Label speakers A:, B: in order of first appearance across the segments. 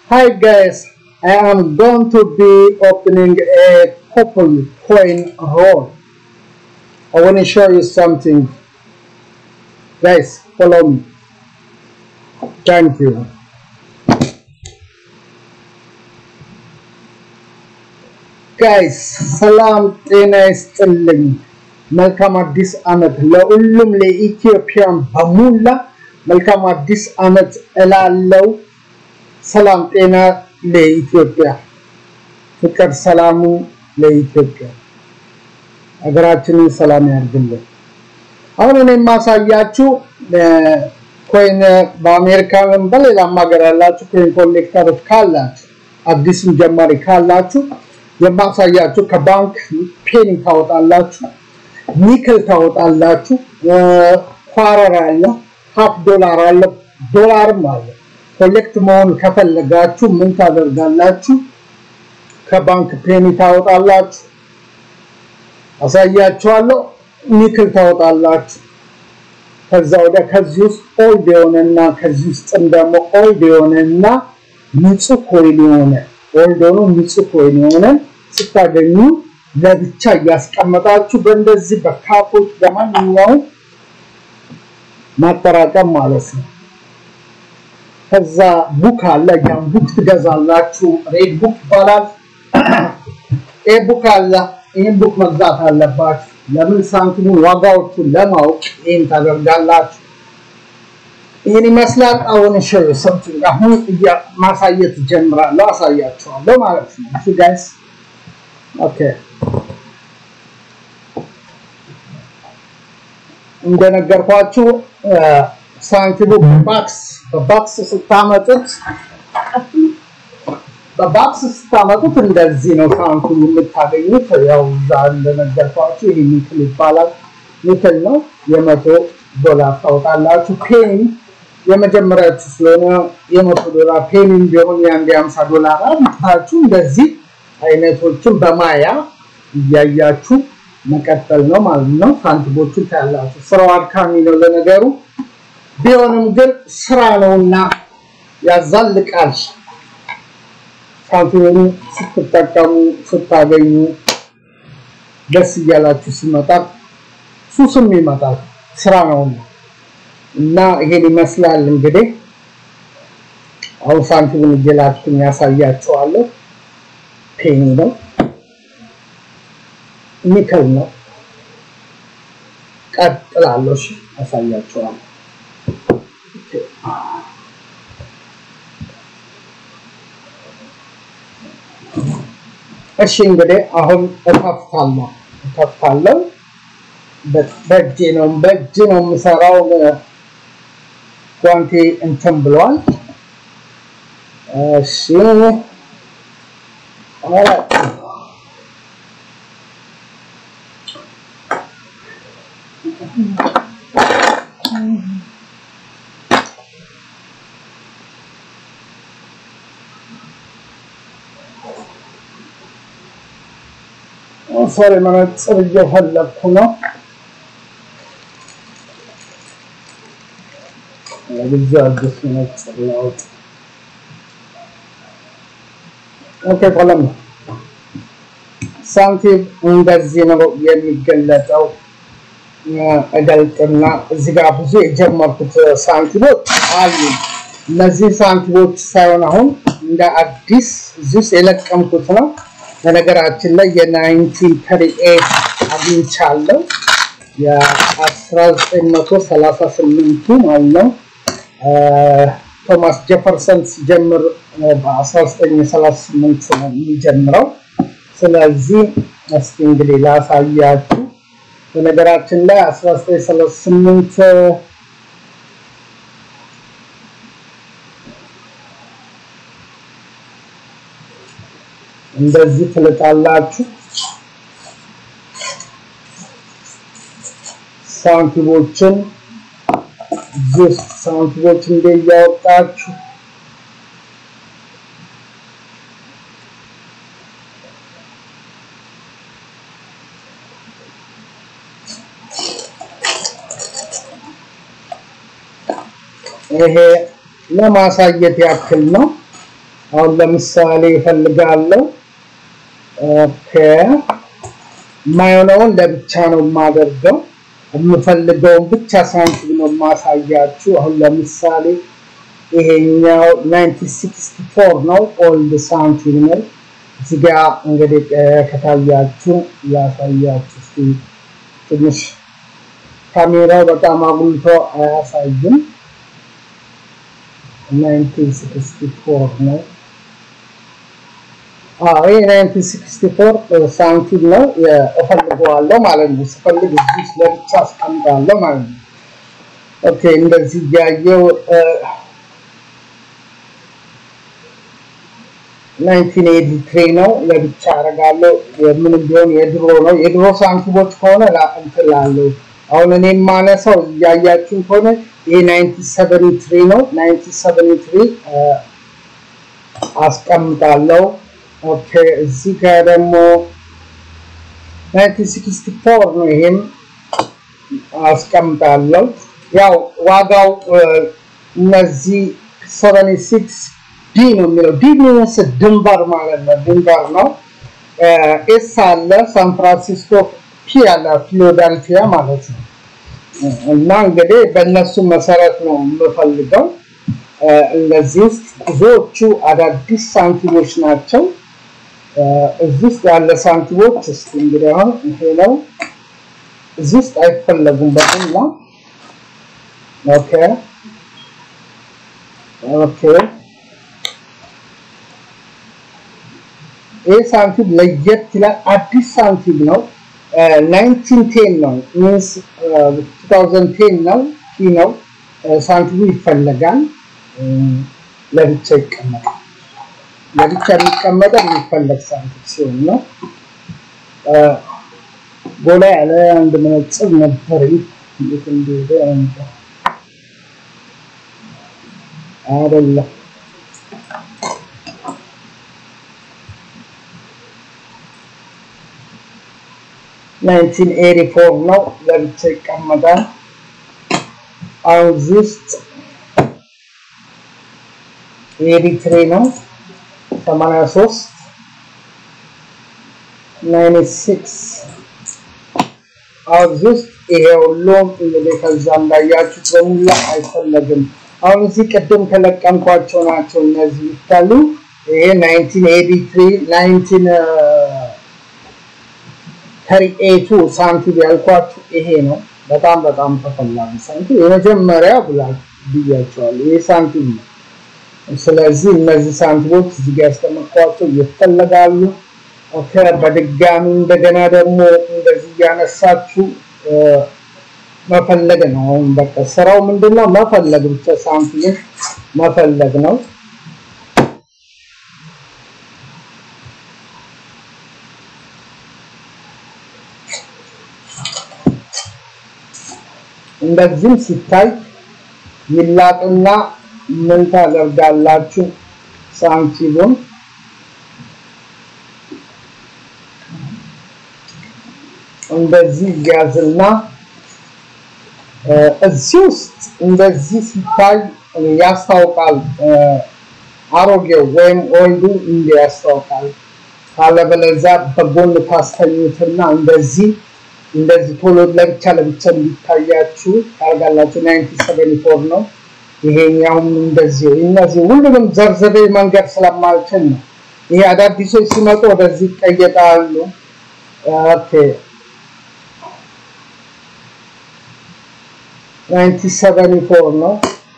A: Hi guys, I am going to be opening a purple coin roll. I want to show you something. Guys, follow me. Thank you. Guys, salam ጤና ይስጥልኝ. መልካም አዲስ ዓመት ለሁሉም ለኢትዮጵያን በሙላ መልካም አዲስ ዓመት እላለሁ. ሰላም ጤና ለኢትዮጵያ ፍቅር ሰላሙ ለኢትዮጵያ አገራችንን ሰላም ያድርግልን. አሁን እኔ ማሳያችሁ ኮይን በአሜሪካን በሌላም ሀገር ያላችሁ ኮይን ኮሌክተሮች ካላችሁ አዲስም ጀማሪ ካላችሁ የማሳያችሁ ከባንክ ፔኒ ታወጣላችሁ ኒክል ታወጣላችሁ ኳረር አለ half dollar አለ ዶላርም አለ ኮሌክት መሆን ከፈለጋችሁ ምን ታደርጋላችሁ ከባንክ ፔኒ ታወጣላችሁ አሳያችኋለሁ ኒክል ታወጣላችሁ ከዛ ወደ ከዚህ ውስጥ ኦልድ የሆነና ከዚህ ውስጥ ደግሞ ኦልድ የሆነና ንጹህ ኮይን የሆነ ኦልድ ሆኖ ንጹህ ኮይን የሆነ ስታገኙ ለብቻ ያስቀመጣችሁ በእንደዚህ በካፖች በማንኛውም ማጠራቀም ማለት ነው ከዛ ቡክ አለ ያን ቡክ ትገዛላችሁ ሬድ ቡክ ይባላል ቡክ አለ ይሄን ቡክ መግዛት አለባችሁ ለምን ሳንቲሙን ዋጋዎቹን ለማወቅ ይሄን ታደርጋላችሁ ይሄን ይመስላል አሁን ሸው something አሁን ማሳየት ጀምራለሁ አሳያችኋለሁ ማለት ነው እሺ ጋይስ ኦኬ እንደነገርኳችሁ ሳንቲሙ በባክስ ስታመጡት እንደዚህ ነው ሳንቲሙ የምታገኙት ያው ዛሬ እንደነገርኳችሁ ይሄ ኒክል ይባላል ኒክል ነው $100 ታወጣላችሁ ፔኒ የመጀመሪያችሁ ስለሆነ $100 ፔኒ ቢሆን $50 አምጣችሁ እንደዚህ አይነቶችን በማያ ያያችሁ መቀጠል ነው ማለት ነው ሳንቲሞቹን ታያላችሁ ስራው አድካሚ ነው ለነገሩ ቢሆንም ግን ስራ ነውና ያዛልቃል ሳንቲሙን ስትጠቀሙ ስታገኙ ደስ ይላችሁ ሲመጣ ሱስም ይመጣል ስራ ነውና እና ይሄን ይመስላል እንግዲህ አሁን ሳንቲሙን ይላችሁ ያሳያችኋለሁ ፔኒ ነው ኒክል ነው ቀጥላለሁ እሺ አሳያችኋለሁ እሺ እንግዲህ አሁን እከፍታለሁ በእጄ ነው የምሰራው ጓንቴ እንትን ብሏል እሺ sorry መነጽር እየፈለኩ ነው ለዚህ አዲስ መነጽር ነው ኦኬ ቆለም ሳንቲም እንደዚህ ነው የሚገለጠው አገልጥና እዚህ ጋር ብዙ የጀመርኩት ሳንቲሞች አሉ እነዚህ ሳንቲሞች ሳይሆን አሁን እንደ አዲስ እዚህ የለቀምኩት ነው በነገራችን ላይ የ1938 አግኝቻለሁ የ1938 ማለት ቶማስ ጄፈርሰን ሲጀምር በ1938 ነው የሚጀምረው ስለዚህ እስቲ እንግዲህ ላሳያችሁ በነገራችን ላይ 1938 እንደዚህ ትልጣላችሁ ሳንቲሞችን እንደያወጣችሁ ይሄ ለማሳየት ያክል ነው አሁን ለምሳሌ ፈልጋለሁ ኦኬ ማየውን ለብቻ ነው ማደርገው የምፈልገው ብቻ ሳንቲም ነው ማሳያችሁ አሁን ለምሳሌ ይሄኛው 1964 ነው ኦልድ ሳንቲም ነው እዚጋ እንግዲህ ከታያችሁ ያሳያችሁ እስቲ ትንሽ ካሜራው በጣም አጉልቶ አያሳይም 1964 ነው ይሄ 1964 ሳንቲም ነው እፈልገዋለሁ ማለት ነው ስፈልግ እዚህ ለብቻ አስቀምጣለሁ ማለት ነው ኦኬ እንደዚህ ያየው 1983 ነው ለብቻ አረጋለሁ ምን ቢሆን የድሮ ሳንቲሞች ከሆነ እንጥላለሁ አሁን እኔም ማነሳው ያያችሁ ከሆነ ይሄ 1973 ነው 1973 አስቀምጣለሁ ኦኬ እዚህ ጋር ደግሞ 1964 ነው ይሄም አስቀምጣለሁ ያው ዋጋው እነዚህ 76 ዲ ነው የሚለው ዲ ሚንስ ድንበር ማለት ነው ድንበር ነው ኤስ አለ ሳን ፍራንሲስኮ ፒ አለ ፊላዴልፊያ ማለት ነው እና እንግዲህ በእነሱ መሰረት ነው የምፈልገው እነዚህ ብዙዎቹ አዳዲስ ሳንቲሞች ናቸው እዚህ ያለ ሳንቲሞች እስቲ እንግዲህ አሁን ይሄ ነው እዚህ አይፈለጉም በእኛ ኦኬ ይሄ ሳንቲም ለየት ይላል አዲስ ሳንቲም ነው 1910 ነው means 2010 ነው ነው ሳንቲሙ ይፈልጋል ለብቻ ይቀመጣል ለብቻ የሚቀመጠው የሚፈልግ ሳንቲም ሲሆን ነው ጎላ ያለ አንድ መነጽር ነበር እንዴት እንደሆነ አይደለም 1984 ነው ለብቻ ይቀመጣል አውዚስት 83 ነው 83 96 አውዚስት ይሄውሎም እንግዲህ ከዛም ላያችሁ በሙላ አይፈለግም አሁን እዚህ ቀደም ከለቀምኳቸው ናቸው እነዚህ ይታሉ ይሄ 1983 38 ሳንቲም ያልኳችሁ ይሄ ነው በጣም ተፈላጊ ሳንቲም የመጀመሪያ ብያቸዋለሁ ይሄ ሳንቲም ነው ስለዚህ እነዚህ ሳንቲሞች እዚህ ጋር ተመጣጣው ይፈልጋሉ ኦኬ በድጋሚ እንደገና ደግሞ እንደዚህ ያነሳችሁ መፈለግ ነው በቃ ስራው ምንድነው መፈለግ ብቻ ሳንቲም መፈለግ ነው እንደዚህ ሲታይ ይላጥና ምን ታደርጋላችሁ ሳንቲሙን እንደዚህ ያዝና እዚህ ውስጥ እንደዚህ ሲታይ ያስታውቃል አሮጌው ወይም ኦልዱ እንዲያስታውቃል ካለበለዚያ በጎን ታስተኙትና እንደዚህ ቶሎ ለብቻ እንዲታያችሁ ታርጋላችሁ 1974 ነው ይሄኛውም እንደዚህ እነዚህ ሁሉንም ዘርዘሬ መንገድ ስለማልችል ነው ይሄ አዳዲሶች ሲመጡ ወደዚህ ቀየጣሉ ኦኬ 1974 ነው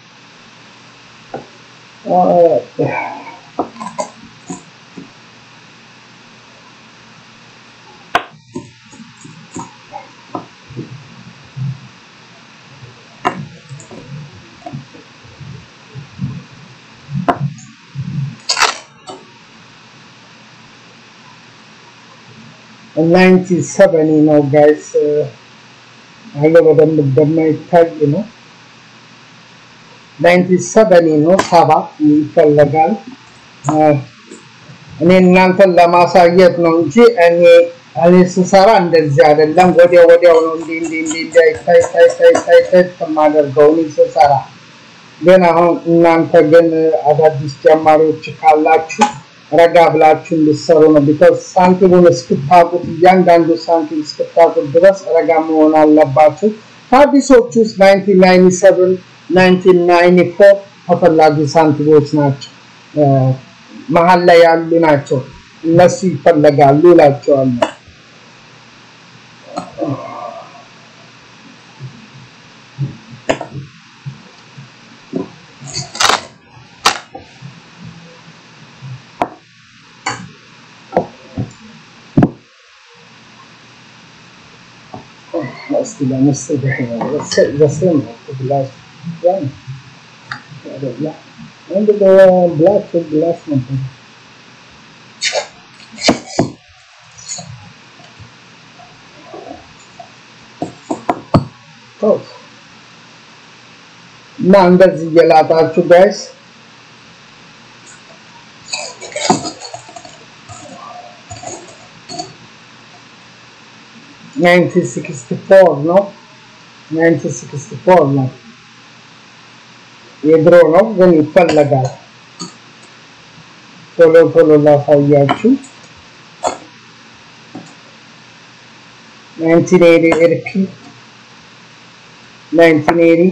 A: $97 ነው guys አለ በደንብ ይታይ ነው 97 ነው ሰባት ይፈልጋል እኔ እናንተን ለማሳየት ነው እንጂ እኔ ስሰራ እንደዚህ አይደለም ወዲያው ነው እንዴ ይታይ ተማደርገው ነው ስሰራ ግን አሁን እናንተ ግን አዳዲስ ጀማሪዎች ካላችሁ ረጋ ብላችሁ እንድትሰሩ ነው because ሳንቲሙን እስክታውቁት እያንዳንዱ ሳንቲም እስክታውቁት ድረስ ረጋ መሆን አለባችሁ አዲሶቹ 1997 1994 ተፈላጊ ሳንቲሞች ናቸው መሃል ላይ ያሉ ናቸው እነሱ ይፈልጋሉ እላቸዋለሁ Still I'm still there. Let's set the same for the last one. Yeah. And the black for the last one. Oh. Now that's the yellow guys. $1964 no 1964 no የድሮ ነው ግን ይፈልጋል ቶሎ ላሳያችሁ 1980 1980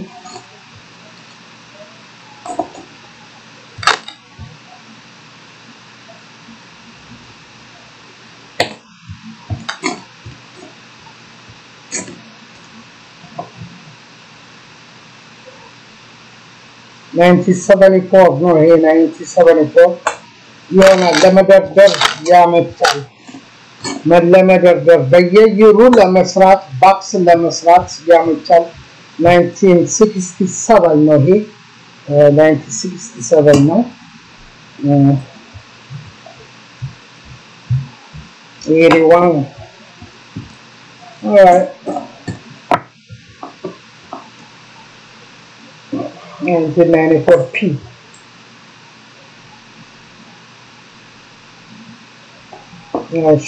A: 1974 no 1974 የሆነ ለመደርደር ያመጣል ለመደርደር በየየሩ ለመስራት ባክስ ለመስራት ያመጣል 1967 ነው ይሄ 1967 ነው $81 all right and 94p yes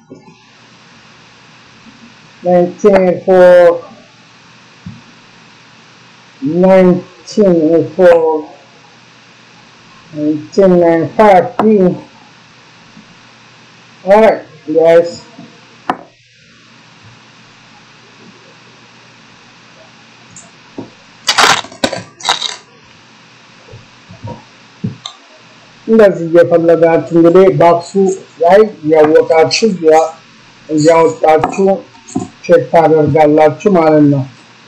A: 1994 1995p all right guys እንደዚህ የፈለጋችሁ እንግዲህ ባክሱ ላይ ያወጣችሁ ያወጣችሁ ቼክ ታደርጋላችሁ ማለት ነው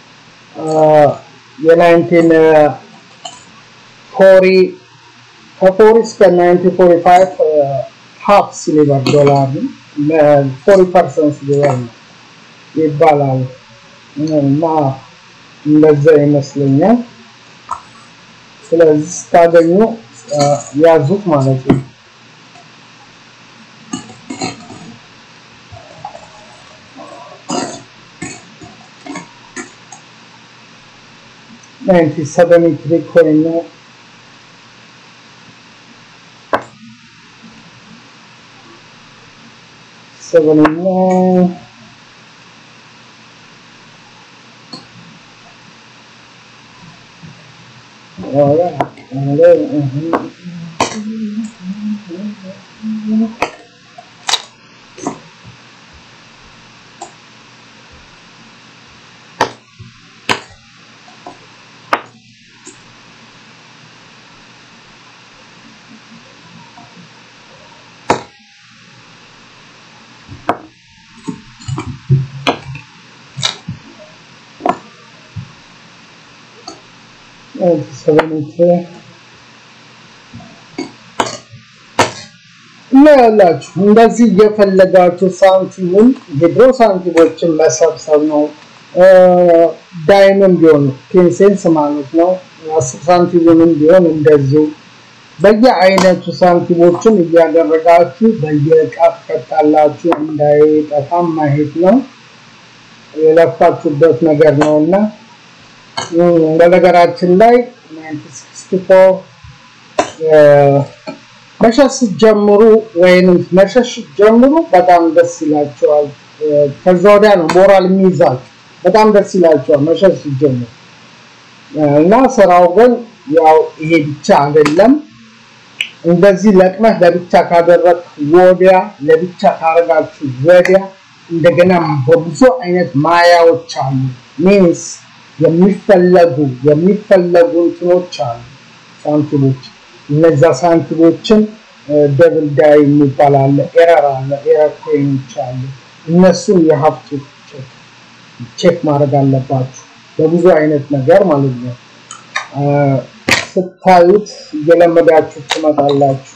A: የ1940 እስከ 1945 half silver dollar 40% silver ይባላል እና እንደዛ ይመስለኛል ስለዚህ ታገኙ ያዙት ማለት ነው $1973 coin no $79 all right and then ላላችሁ እንደዚህ የፈለጋችሁ ሳንቲሙን የድሮ ሳንቲሞችን መሰብሰብ ነው ዳይመንድ ቢሆን 10 ሴንትስ ማለት ነው 10 ሳንቲሙን ቢሆን እንደዚህ በየአይነቱ ሳንቲሞችን እያደረጋችሁ በየቃፍ ከታላችሁ እንዳይጠፋም ማሄድ ነው የለፋችሁበት ነገር ነውና በነገራችን ላይ 1964 መሸሽ ጀምሩ ወይንም መሸሽ ጀምሩ በጣም ደስ ይላችኋል ከዛ ወዲያ ነው ሞራል የሚይዛል በጣም ደስ ይላችኋል መሸሽ ጀምሩ እና ስራው ግን ያው ይሄ ብቻ አይደለም እንደዚህ ለቅመህ ለብቻ ካደረክ ወዲያ ለብቻ ካረጋችሁ ወዲያ እንደገና በብዙ አይነት ማያዎች አሉ means የሚፈለጉ እንትኖች አሉ ሳንቲሞች እነዛ ሳንቲሞችን ደብል ዳይ የሚባላል ኤረር ኮይንስ አሉ እነሱን you have to check ማድረግ አለባችሁ በብዙ አይነት ነገር ማለት ነው ስታዩት የለመዳችሁ ትመጣላችሁ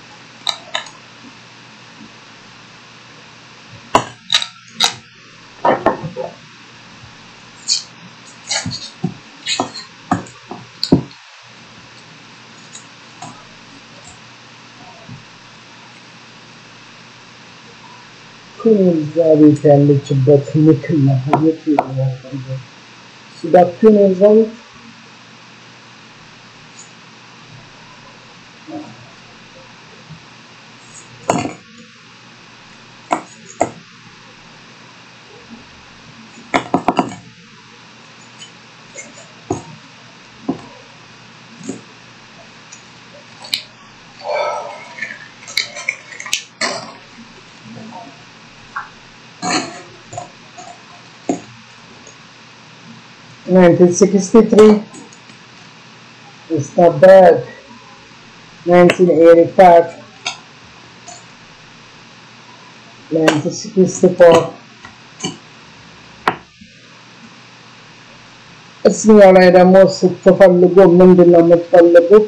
A: ኩንዛቤት ያለችበት ምክር ነው ሲዳክቱን ይዘው $1963 it's not bad 1985 1964 እስኛው ላይ ደግሞ ስትፈልጉ ምንድነው የምትፈልጉት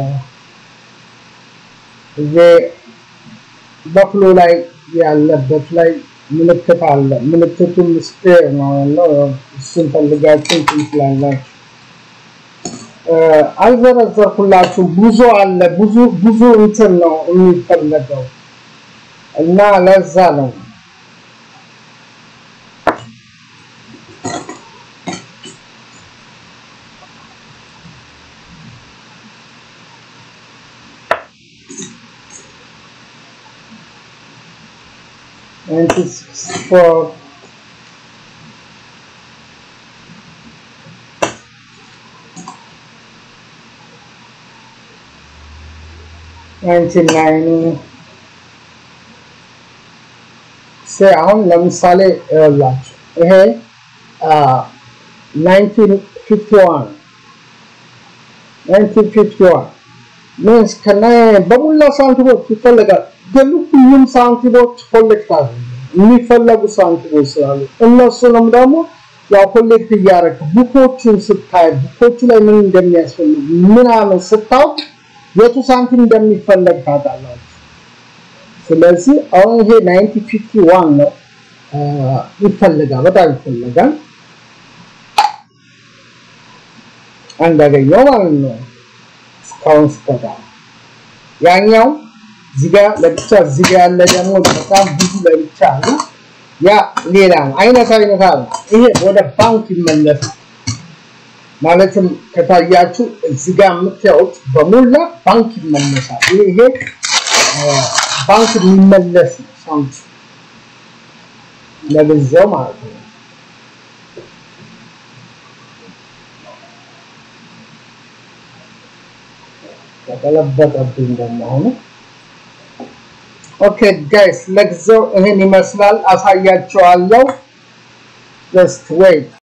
A: በፍሎ ላይ ያለበት ላይ ምልክት አለ ምልክቱን ስፔር ነው እሱን ፈልጋችሁ ትችላላችሁ አልዘረዘርኩላችሁ ብዙ አለ ብዙ እንትን ነው የሚፈልገው እና ለዛ ነው and it's for 1990 say አሁን ለምሳሌ ላችሁ ይሄ 1951 means ከነ በሙላ ሳንቲሞች ይፈልጋል ግን ሁሉም ሳንቲሞች ኮሌክት አድርገው የሚፈልጉ ሳንቲሞች ስላሉ እነሱንም ደግሞ ያው ኮሌክት ያደረገ ቡኮቹን ስታይ ቡኮቹ ላይ ምን እንደሚያስፈልግ ምናምን ስታውቅ የቱ ሳንቲም እንደሚፈልግ ታውቃላችሁ ስለዚህ አሁን ይሄ 1951 ነው ይፈልጋል በጣም ይፈልጋል አንዳገኘው ማለት ነው እስካሁን ስታታ ያኛው ዚጋ ለብቻ ዚጋ ያለ ደግሞ በጣም ብዙ ለብቻ ነው ያ ሌላ አይነት ይሄ ወደ ባንክ ይመለስ ማለትም ከታያችሁ ዚጋ የምታዩት በሙላ ባንክ ይመለሳል ይሄ ባንክ ይመለስ ሳንት ለብዛው ማለት ነው ተቀለበጠብኝ ደግሞ Okay guys, let's go ይሄን ይመስላል አሳያችኋለሁ just wait